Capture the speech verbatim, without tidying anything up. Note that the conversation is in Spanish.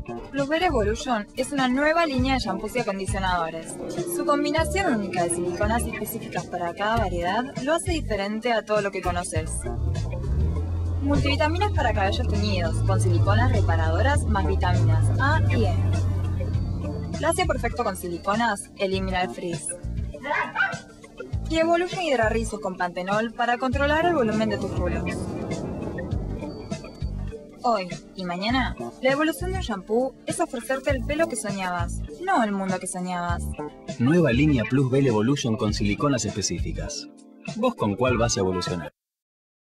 Plus Velo Evolution es una nueva línea de shampoos y acondicionadores. Su combinación única de siliconas específicas para cada variedad lo hace diferente a todo lo que conoces. Multivitaminas para cabellos teñidos, con siliconas reparadoras más vitaminas A y E. Lacio perfecto con siliconas elimina el frizz. Y Evolution Hydra Rizos con pantenol para controlar el volumen de tus rulos. Hoy y mañana, la evolución de un shampoo es ofrecerte el pelo que soñabas, no el mundo que soñabas. Nueva línea Plus Velo Evolution con siliconas específicas. ¿Vos con cuál vas a evolucionar?